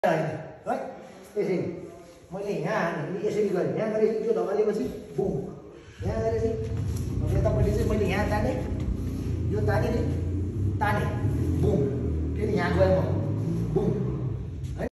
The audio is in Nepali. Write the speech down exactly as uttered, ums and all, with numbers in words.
है यसरी मैले यहाँ हाने यसरी गरेँ यहाँ गरेँ यो ढकालेपछि बुम यहाँ गरेपछि यतापट्टि चाहिँ मैले यहाँ ताने यो ताने ताने